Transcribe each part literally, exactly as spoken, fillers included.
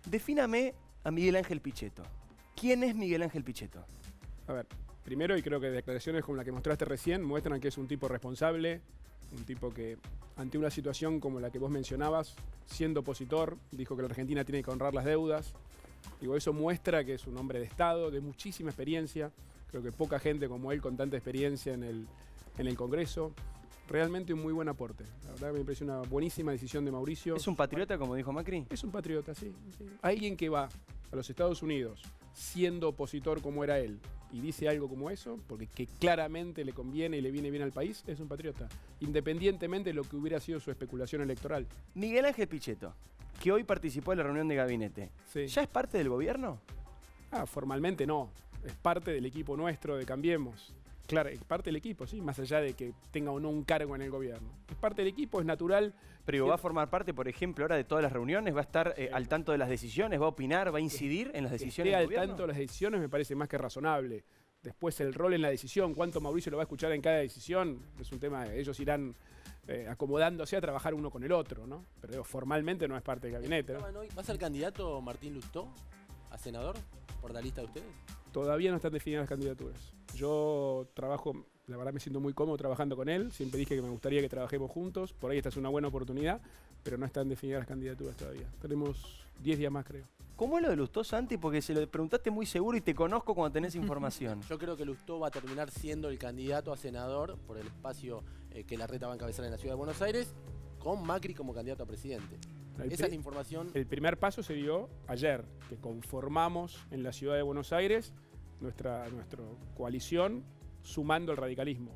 Defíname a Miguel Ángel Pichetto. ¿Quién es Miguel Ángel Pichetto? A ver, primero, y creo que declaraciones como la que mostraste recién muestran que es un tipo responsable, un tipo que ante una situación como la que vos mencionabas, siendo opositor, dijo que la Argentina tiene que honrar las deudas. Digo, eso muestra que es un hombre de Estado, de muchísima experiencia. Creo que poca gente como él con tanta experiencia en el, en el Congreso. Realmente un muy buen aporte. La verdad me parece una buenísima decisión de Mauricio. ¿Es un patriota, como dijo Macri? Es un patriota, sí. sí. Alguien que va a los Estados Unidos siendo opositor como era él y dice algo como eso, porque que claramente le conviene y le viene bien al país, es un patriota. Independientemente de lo que hubiera sido su especulación electoral. Miguel Ángel Pichetto, que hoy participó en la reunión de gabinete, Sí. ¿ya es parte del gobierno? Ah, formalmente no. Es parte del equipo nuestro de Cambiemos. Claro, es parte del equipo, sí, más allá de que tenga o no un cargo en el gobierno. Es parte del equipo, es natural. Pero va a formar parte, por ejemplo, ahora de todas las reuniones, va a estar eh, al tanto de las decisiones, va a opinar, va a incidir en las decisiones Que del esté al gobierno. tanto de las decisiones me parece más que razonable. Después el rol en la decisión, cuánto Mauricio lo va a escuchar en cada decisión, es un tema, ellos irán eh, acomodándose a trabajar uno con el otro, ¿no? Pero digo, formalmente no es parte del gabinete, ¿no? ¿Va a ser candidato Martín Lustó a senador por la lista de ustedes? Todavía no están definidas las candidaturas. Yo trabajo, la verdad me siento muy cómodo trabajando con él. Siempre dije que me gustaría que trabajemos juntos. Por ahí esta es una buena oportunidad, pero no están definidas las candidaturas todavía. Tenemos diez días más, creo. ¿Cómo es lo de Lustó, Santi? Porque se lo preguntaste muy seguro y te conozco cuando tenés información. Yo creo que Lustó va a terminar siendo el candidato a senador por el espacio eh, que Larreta va a encabezar en la Ciudad de Buenos Aires, con Macri como candidato a presidente. El Esa es la información. El primer paso se dio ayer, que conformamos en la Ciudad de Buenos Aires nuestra, nuestra coalición sumando el radicalismo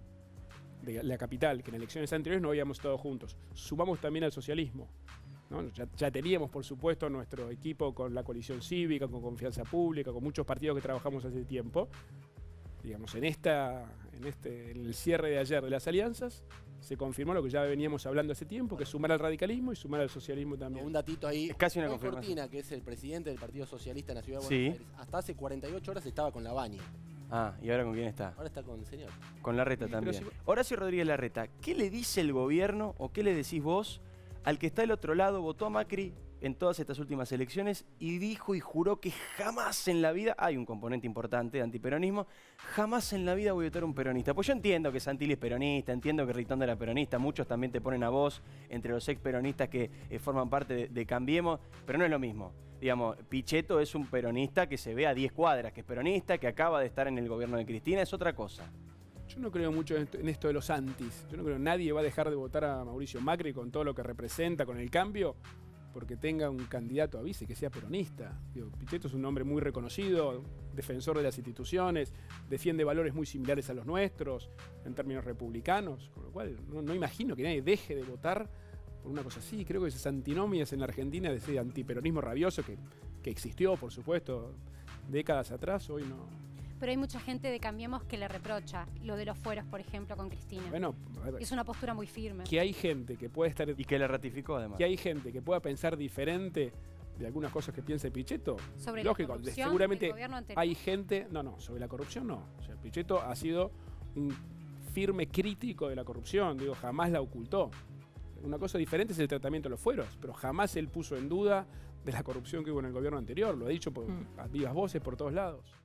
de la capital, que en elecciones anteriores no habíamos estado juntos. Sumamos también al socialismo, ¿no? Ya, ya teníamos, por supuesto, nuestro equipo con la coalición cívica, con Confianza Pública, con muchos partidos que trabajamos hace tiempo. Digamos, en, esta, en, este, en el cierre de ayer de las alianzas, se confirmó lo que ya veníamos hablando hace tiempo, que es sumar al radicalismo y sumar al socialismo también. Un datito ahí. Es casi una Juan confirmación. Cortina, que es el presidente del Partido Socialista en la Ciudad de Sí. Buenos Aires, hasta hace cuarenta y ocho horas estaba con la Baña. Ah, ¿y ahora con quién está? Ahora está con el señor. Con Larreta Sí, también. pero si- Horacio Rodríguez Larreta, ¿qué le dice el gobierno o qué le decís vos al que está del otro lado, votó a Macri en todas estas últimas elecciones y dijo y juró que jamás en la vida, hay un componente importante de antiperonismo, jamás en la vida voy a votar a un peronista? Pues yo entiendo que Santilli es peronista, entiendo que Ritondo era peronista, muchos también te ponen a vos entre los ex peronistas que eh, forman parte de, de Cambiemos, pero no es lo mismo. Digamos, Pichetto es un peronista que se ve a diez cuadras, que es peronista, que acaba de estar en el gobierno de Cristina, es otra cosa. Yo no creo mucho en esto, en esto de los antis. Yo no creo que nadie va a dejar de votar a Mauricio Macri con todo lo que representa, con el cambio, porque tenga un candidato a vice que sea peronista. Digo, Pichetto es un hombre muy reconocido, defensor de las instituciones, defiende valores muy similares a los nuestros, en términos republicanos, con lo cual no, no imagino que nadie deje de votar por una cosa así. Creo que esas antinomias en la Argentina de ese antiperonismo rabioso que, que existió, por supuesto, décadas atrás, hoy no. Pero hay mucha gente de Cambiemos que le reprocha lo de los fueros, por ejemplo, con Cristina. Bueno, a ver, Es una postura muy firme. que hay gente que puede estar... Y que le ratificó además. que hay gente que pueda pensar diferente de algunas cosas que piensa Pichetto, Sobre la lógico, corrupción seguramente del gobierno anterior. hay gente, no, no, sobre la corrupción no. O sea, Pichetto ha sido un firme crítico de la corrupción, digo, jamás la ocultó. Una cosa diferente es el tratamiento de los fueros, pero jamás él puso en duda de la corrupción que hubo en el gobierno anterior, lo ha dicho por, a vivas voces por todos lados.